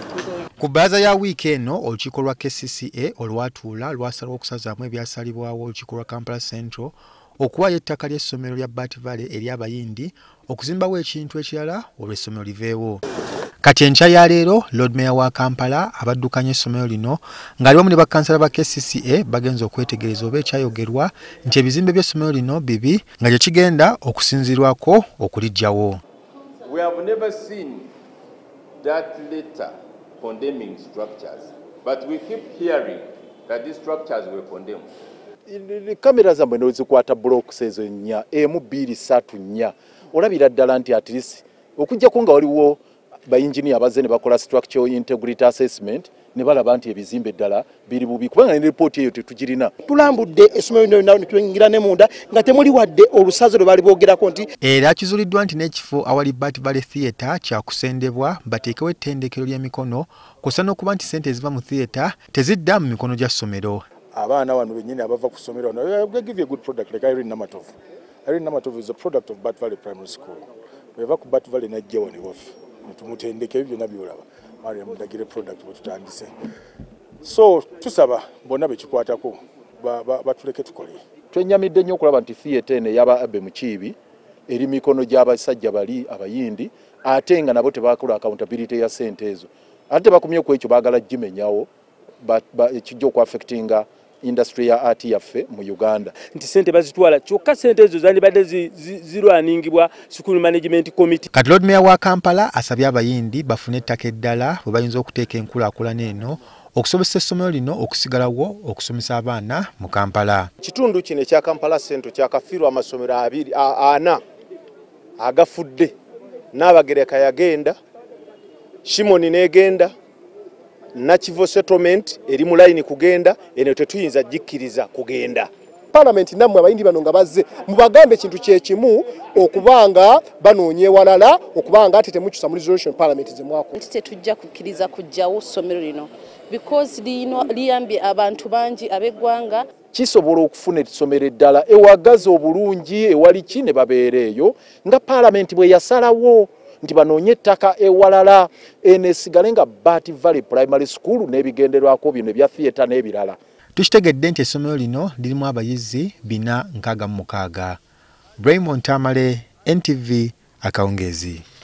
Ku bbalaza ya wiiki eno olukiiko lwa KCCA olwatuula lwasalawo okusazaamu ebyasalibwawo olukiiko lwa Kampala Central okuwaayo ettaka ly'essomero lya Bat Valley ery'abayindi okuzimbawo ekintu ekirala olw'essomero liveewo. Kati enkya ya leero Loodi Meeya wa Kampala abaddukanya essomero lino ng'aliwamu ne bakkansala ba KCCA bagenza okwetegereza oba ekyayogerwa nti ebizimbe by'essomero lino bibi nga gye kigenda okusinziirwako okuliggyawo. We have never seen that letter condemning structures, but we keep hearing that these structures were condemned. Kamera zammwe nozikwata blocks ezo nnya emu bbiri ssatu nnya olabira ddala nti at least okujjako nga waliwo bayinjini abazze ne bakola structural integrity assessment ne balaba nti ebizimbe ddala biri bubi kubanga ne report eyo tetugirina. Tulambudde essomero lino nawo ne tuyingira ne munda nga temuli wadde olusaze lwe bali boogerako nti era kizuuliddwa nti n'ekifo awali Bat Valley Theatre kyakusendebwa bateekewo ettendekero ly'emikono kw'ossa n'okuba nti ssente eziva mu theatre tezidda mu mikono gya ssomero. Abaana wano bennyini abava ku ssomero wano they give you a good product like Irene Namatov. Irene Namatov is a product of Bat Valley Primary School. Weva ku Bat Valley najja wano waffe tumutendeke byonna byolaba mali mudagire product bwe tutandise. So tusaba bonna bekikwatako batuleke tukole. Twenyamidde nnyo okulaba nti theatre eno yaba Abe Mukiibi eri mikono gy'abasajja bali abayindi ate nga nabo tebakola accountability ya ssente ezo ate bakumye ku ekyo baagala gimenyawo ekijja okuaffectinga industry ya art yaffe mu Uganda. Nti ssente bazitwala kyokka ssente ezo zandibadde zirwaningibwa school management committee. Kati Loodi Meeya wa Kampala asabye abayindi bafune ettaka eddala bwe bayinza okuteeka enkulakulana eno okusobozesa essomero lino okusigalawo okusomesa abaana mu Kampala. Kitundu kino ekya Kampala Central kyakafiirwa amasomero 4 agafudde. Naabagereka yagenda, Shimoni negenda, Nachivo settlement eri mu line kugenda eno tetuyinza jikkiriza kugenda. Parliament nammwe abayindi bano nga bazze mubagambe ekintu kyekimu okubanga banoonye walala okubanga ate temukyusa mu resolution Parliament ze mwako. Nti tetujja kukkiriza kujjawo ssomero lino because lino liyambye abantu bangi ab'eggwanga. Kisobola okufuna essomero eddala ewagazi obulungi ewali ki ne babeera eyo nga Parliament bwe yasalawo nti banoonye ettaka ewalala enesigale nga Bat Valley Primary School n'ebigenderwako byonna ebya theatre n'ebirala. Tukitegedde nti essomero lino lirimu abayizi 466. Raymond Tamale, NTV, Akawungeezi.